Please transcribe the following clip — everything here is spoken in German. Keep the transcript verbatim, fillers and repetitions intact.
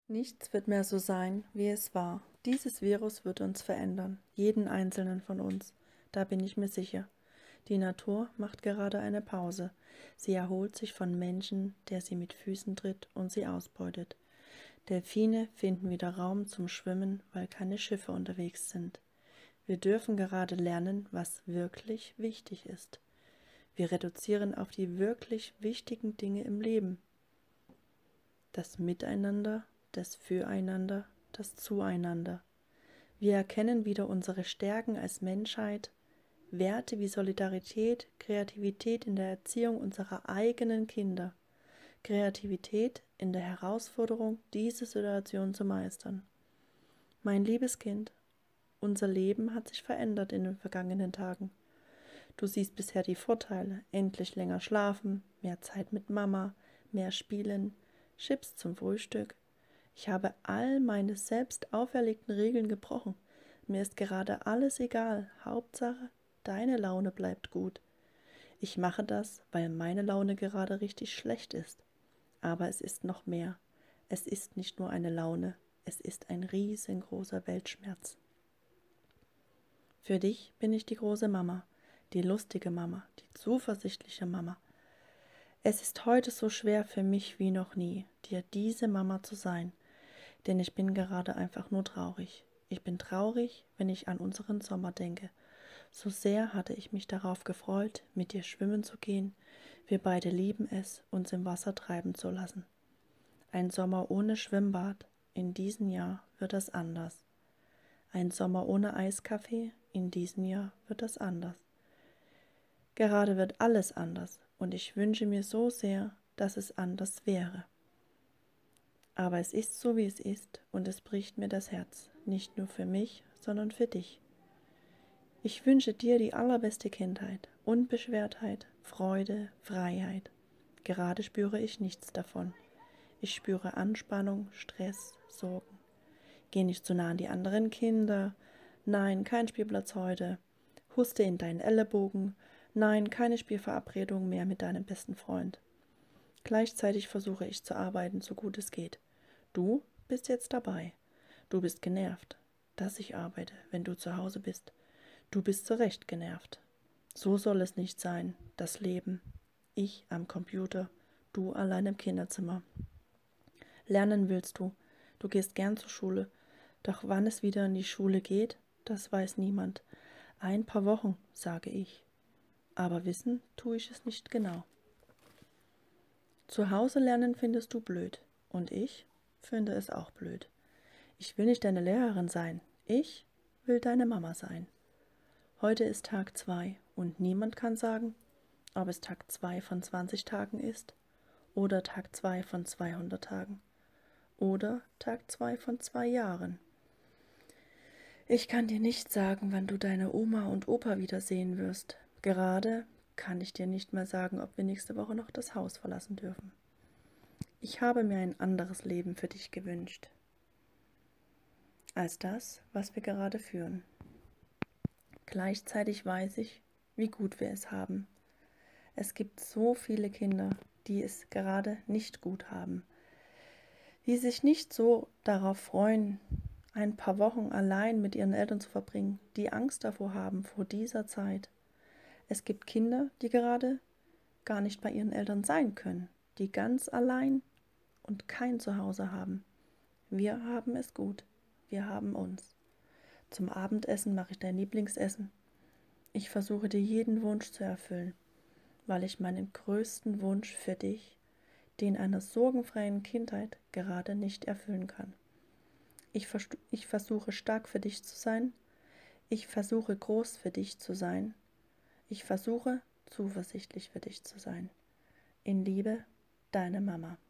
Nichts wird mehr so sein, wie es war. Dieses Virus wird uns verändern, jeden einzelnen von uns. Da bin ich mir sicher. Die Natur macht gerade eine Pause. Sie erholt sich von Menschen, der sie mit Füßen tritt und sie ausbeutet. Delfine finden wieder Raum zum Schwimmen, weil keine Schiffe unterwegs sind. Wir dürfen gerade lernen, was wirklich wichtig ist. Wir reduzieren auf die wirklich wichtigen Dinge im Leben. Das Miteinander, das Füreinander, das Zueinander. Wir erkennen wieder unsere Stärken als Menschheit, Werte wie Solidarität, Kreativität in der Erziehung unserer eigenen Kinder, Kreativität in der Herausforderung, diese Situation zu meistern. Mein liebes Kind, unser Leben hat sich verändert in den vergangenen Tagen. Du siehst bisher die Vorteile, endlich länger schlafen, mehr Zeit mit Mama, mehr Spielen, Chips zum Frühstück. Ich habe all meine selbst auferlegten Regeln gebrochen. Mir ist gerade alles egal. Hauptsache, deine Laune bleibt gut. Ich mache das, weil meine Laune gerade richtig schlecht ist. Aber es ist noch mehr. Es ist nicht nur eine Laune, es ist ein riesengroßer Weltschmerz. Für dich bin ich die große Mama, die lustige Mama, die zuversichtliche Mama. Es ist heute so schwer für mich wie noch nie, dir diese Mama zu sein, denn ich bin gerade einfach nur traurig. Ich bin traurig, wenn ich an unseren Sommer denke. So sehr hatte ich mich darauf gefreut, mit dir schwimmen zu gehen. Wir beide lieben es, uns im Wasser treiben zu lassen. Ein Sommer ohne Schwimmbad, in diesem Jahr wird das anders. Ein Sommer ohne Eiskaffee, in diesem Jahr wird das anders. Gerade wird alles anders und ich wünsche mir so sehr, dass es anders wäre. Aber es ist so, wie es ist und es bricht mir das Herz, nicht nur für mich, sondern für dich. Ich wünsche dir die allerbeste Kindheit, Unbeschwertheit, Freude, Freiheit. Gerade spüre ich nichts davon. Ich spüre Anspannung, Stress, Sorgen. Geh nicht zu nah an die anderen Kinder. Nein, kein Spielplatz heute. Huste in deinen Ellenbogen. Nein, keine Spielverabredung mehr mit deinem besten Freund. Gleichzeitig versuche ich zu arbeiten, so gut es geht. Du bist jetzt dabei. Du bist genervt, dass ich arbeite, wenn du zu Hause bist. Du bist zu Recht genervt. So soll es nicht sein, das Leben. Ich am Computer, du allein im Kinderzimmer. Lernen willst du. Du gehst gern zur Schule. Doch wann es wieder in die Schule geht, das weiß niemand. Ein paar Wochen, sage ich. Aber wissen tue ich es nicht genau. Zu Hause lernen findest du blöd. Und ich finde es auch blöd. Ich will nicht deine Lehrerin sein. Ich will deine Mama sein. Heute ist Tag zwei und niemand kann sagen, ob es Tag zwei von zwanzig Tagen ist oder Tag zwei von zweihundert Tagen oder Tag zwei von zwei Jahren. Ich kann dir nicht sagen, wann du deine Oma und Opa wiedersehen wirst. Gerade kann ich dir nicht mal sagen, ob wir nächste Woche noch das Haus verlassen dürfen. Ich habe mir ein anderes Leben für dich gewünscht, als das, was wir gerade führen. Gleichzeitig weiß ich, wie gut wir es haben. Es gibt so viele Kinder, die es gerade nicht gut haben, die sich nicht so darauf freuen, ein paar Wochen allein mit ihren Eltern zu verbringen, die Angst davor haben, vor dieser Zeit. Es gibt Kinder, die gerade gar nicht bei ihren Eltern sein können, die ganz allein und kein Zuhause haben. Wir haben es gut, wir haben uns. Zum Abendessen mache ich dein Lieblingsessen. Ich versuche dir jeden Wunsch zu erfüllen, weil ich meinen größten Wunsch für dich, den einer sorgenfreien Kindheit, gerade nicht erfüllen kann. Ich, ich versuche stark für dich zu sein, ich versuche groß für dich zu sein, ich versuche zuversichtlich für dich zu sein. In Liebe, deine Mama.